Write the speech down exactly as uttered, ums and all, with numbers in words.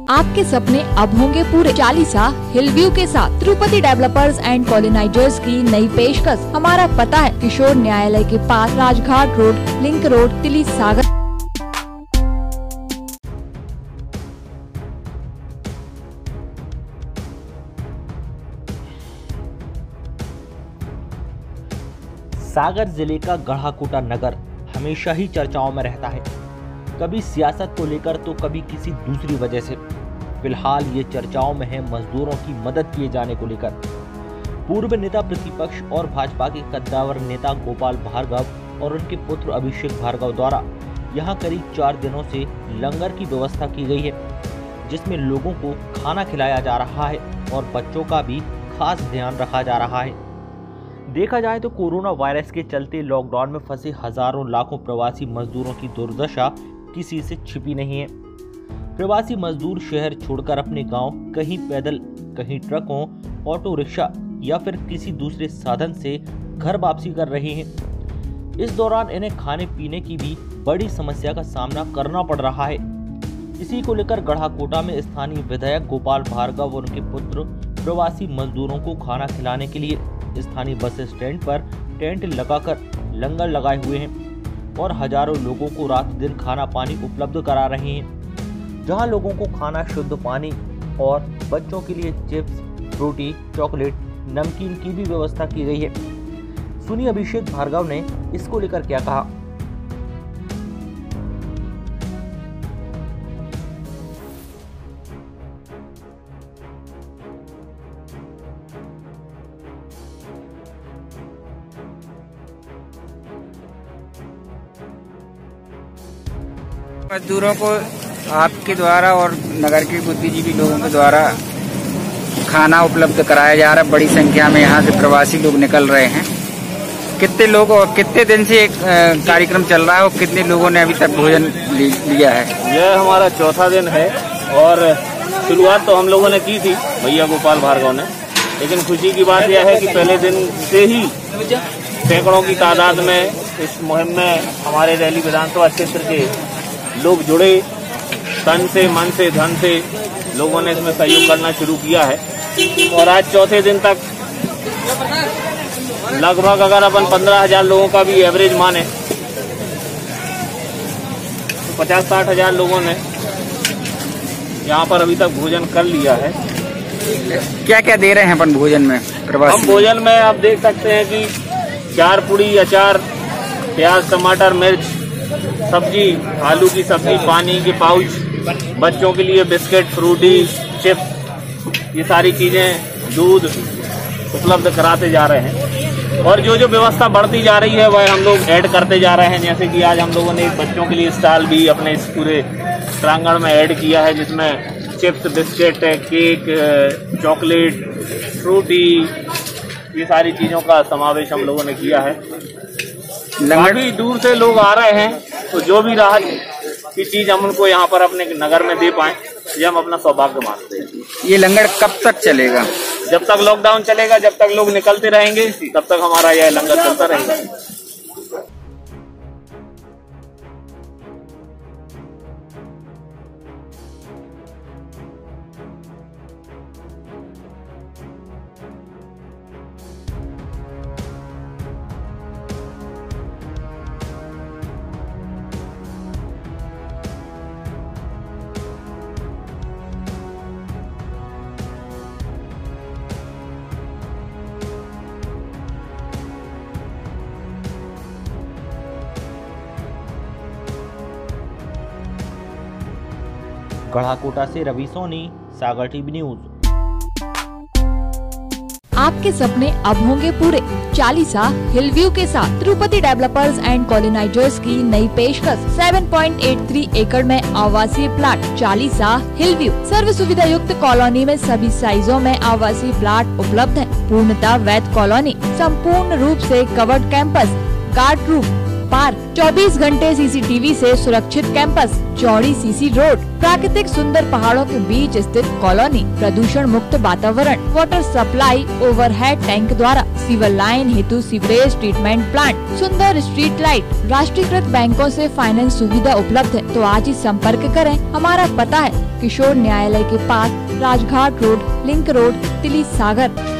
आपके सपने अब होंगे पूरे। चालीसा हिल व्यू के साथ तिरुपति डेवलपर्स एंड कॉलोनाइजर्स की नई पेशकश। हमारा पता है किशोर न्यायालय के पास, Rajghat road, link road, Tili Sagar. सागर जिले का गढ़ाकोटा नगर हमेशा ही चर्चाओं में रहता है, कभी सियासत को लेकर तो कभी किसी दूसरी वजह से। फिलहाल ये चर्चाओं में है मजदूरों की मदद किए जाने को लेकर। पूर्व नेता प्रतिपक्ष और भाजपा के कद्दावर नेता गोपाल भार्गव और उनके पुत्र अभिषेक भार्गव द्वारा यहां करीब चार दिनों से लंगर की व्यवस्था की गई है, जिसमें लोगों को खाना खिलाया जा रहा है और बच्चों का भी खास ध्यान रखा जा रहा है। देखा जाए तो कोरोना वायरस के चलते लॉकडाउन में फंसे हजारों लाखों प्रवासी मजदूरों की दुर्दशा किसी से छिपी नहीं है। प्रवासी मजदूर शहर छोड़कर अपने गांव कहीं पैदल, कहीं ट्रकों, ऑटो रिक्शा या फिर किसी दूसरे साधन से घर वापसी कर रहे हैं। इस दौरान इन्हें खाने पीने की भी बड़ी समस्या का सामना करना पड़ रहा है। इसी को लेकर गढ़ाकोटा में स्थानीय विधायक गोपाल भार्गव और उनके पुत्र प्रवासी मजदूरों को खाना खिलाने के लिए स्थानीय बस स्टैंड पर टेंट लगाकर लंगर लगाए हुए हैं और हजारों लोगों को रात दिन खाना पानी उपलब्ध करा रहे हैं, जहां लोगों को खाना, शुद्ध पानी और बच्चों के लिए चिप्स, रोटी, चॉकलेट, नमकीन की भी व्यवस्था की गई है। सुनिए अभिषेक भार्गव ने इसको लेकर क्या कहा। मजदूरों को आपके द्वारा और नगर के बुद्धिजीवी लोगों के द्वारा खाना उपलब्ध कराया जा रहा है। बड़ी संख्या में यहाँ से प्रवासी लोग निकल रहे हैं। कितने लोग और कितने दिन से एक कार्यक्रम चल रहा है और कितने लोगों ने अभी तक भोजन लिया है? यह हमारा चौथा दिन है और शुरुआत तो हम लोगों ने की थी भैया गोपाल भार्गव ने, लेकिन खुशी की बात यह है कि पहले दिन से ही सैकड़ों की तादाद में इस मुहिम में हमारे रैली विधानसभा क्षेत्र के लोग जुड़े। तन से, मन से, धन से लोगों ने इसमें सहयोग करना शुरू किया है और आज चौथे दिन तक लगभग अगर अपन पंद्रह हजार लोगों का भी एवरेज माने तो पचास साठ हजार लोगों ने यहाँ पर अभी तक भोजन कर लिया है। क्या क्या दे रहे हैं अपन भोजन में? हम भोजन में आप देख सकते हैं कि चार पूड़ी, अचार, प्याज, टमाटर, मिर्च, सब्जी, आलू की सब्जी, पानी के पाउच, बच्चों के लिए बिस्किट, फ्रूटी, चिप्स, ये सारी चीजें, दूध उपलब्ध कराते जा रहे हैं और जो जो व्यवस्था बढ़ती जा रही है वह हम लोग ऐड करते जा रहे हैं। जैसे कि आज हम लोगों ने बच्चों के लिए स्टॉल भी अपने इस पूरे प्रांगण में ऐड किया है, जिसमें chips, biscuit, cake, chocolate, Frooti, ये सारी चीजों का समावेश हम लोगों ने किया है। काफी दूर से लोग आ रहे हैं, तो जो भी राहत की चीज हम उनको यहाँ पर अपने नगर में दे पाएं, ये हम अपना सौभाग्य मानते हैं। ये लंगर कब तक चलेगा? जब तक लॉकडाउन चलेगा, जब तक लोग निकलते रहेंगे, तब तक हमारा यह लंगर चलता रहेगा। गढ़ाकोटा से रवि सोनी, सागर टीवी न्यूज। आपके सपने अब होंगे पूरे। चालीसा हिल व्यू के साथ तिरुपति डेवलपर्स एंड कॉलोनाइजर्स की नई पेशकश। सात पॉइंट आठ तीन एकड़ में आवासीय प्लाट। चालीसा हिल व्यू सर्व सुविधा युक्त कॉलोनी में सभी साइजों में आवासीय प्लाट उपलब्ध है। पूर्णतः वैध कॉलोनी, संपूर्ण रूप से covered campus, guard room, park, चौबीस घंटे सीसीटीवी से सुरक्षित कैंपस, चौड़ी सीसी रोड, प्राकृतिक सुंदर पहाड़ों के बीच स्थित कॉलोनी, प्रदूषण मुक्त वातावरण, वाटर सप्लाई ओवरहेड टैंक द्वारा, सीवर लाइन हेतु सीवरेज ट्रीटमेंट प्लांट, सुंदर स्ट्रीट लाइट, राष्ट्रीयकृत बैंकों से फाइनेंस सुविधा उपलब्ध है। तो आज ही संपर्क करें। हमारा पता है किशोर न्यायालय के पास, Rajghat road, link road, Tili सागर।